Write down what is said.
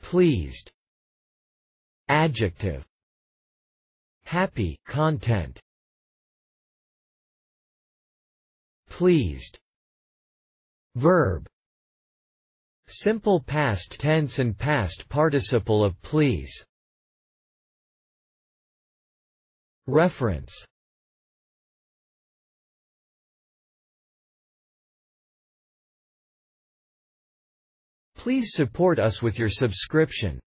pleased. Adjective. Happy, content. Pleased. Verb. Simple past tense and past participle of please. Reference. Please support us with your subscription.